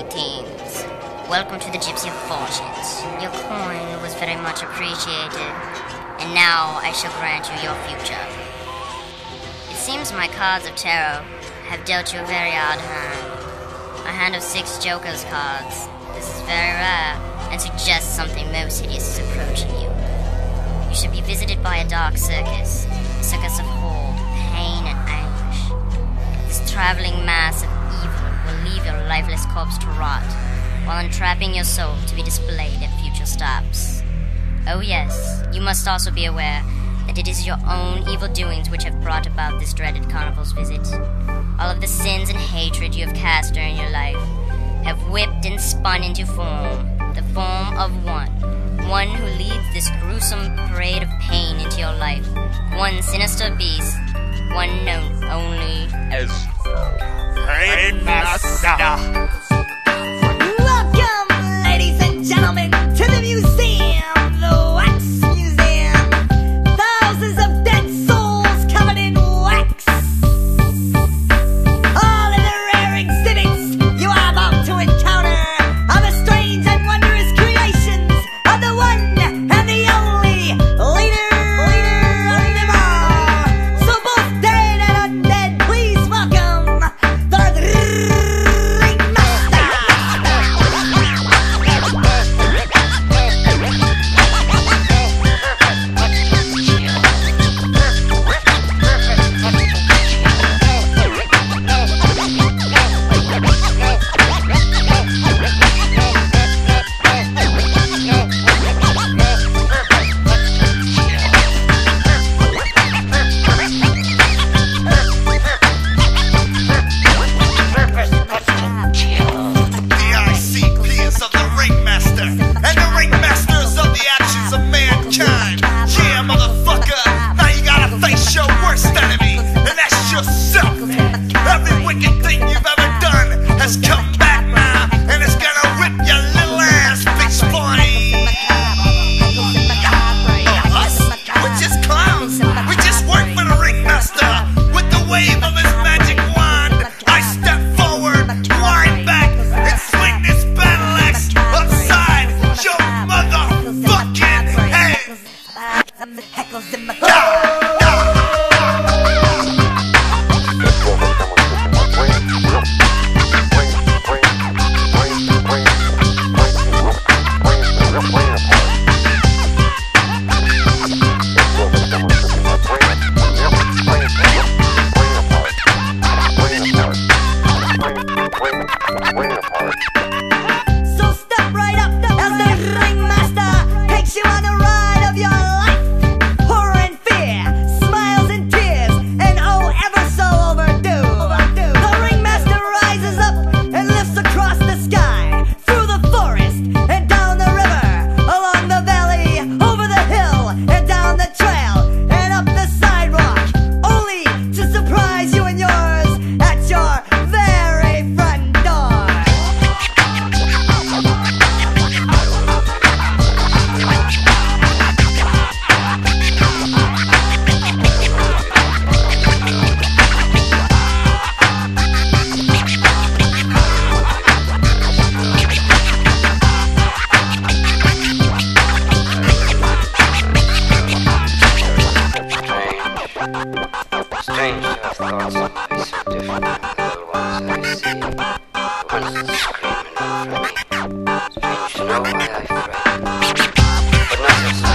Greetings. Welcome to the Gypsy of Fortunes. Your coin was very much appreciated, and now I shall grant you your future. It seems my cards of tarot have dealt you a very odd hand. A hand of 6 Joker's cards. This is very rare, and suggests something most hideous is approaching you. You should be visited by a dark circus, a circus of hold, pain, and anguish. This traveling mass of evil will leave your lifeless corpse to rot, while entrapping your soul to be displayed at future stops. Oh yes, you must also be aware that it is your own evil doings which have brought about this dreaded carnival's visit. All of the sins and hatred you have cast during your life have whipped and spun into form, the form of one who leads this gruesome parade of pain into your life, one sinister beast, one known only as Rainmaster. Welcome, ladies and gentlemen, to the museum, the Wax Museum. Thousands of dead souls covered in wax. All of the rare exhibits you are about to encounter are the strange and wondrous creations of the one and the only leader of them all. So both dead and undead, please welcome the heckles in my So step right up as the Ringmaster takes you on a ride of your life. Horror and fear, smiles and tears, and oh, ever so overdue. The Ringmaster rises up and lifts across the sky, through the forest and down the river, along the valley, over the hill and down the trail and up the sidewalk, only to surprise you and yours at your very front door. Strange to have thought somebody so different from the little ones that I see. Ones screaming over me. Strange to know why I fret. But not so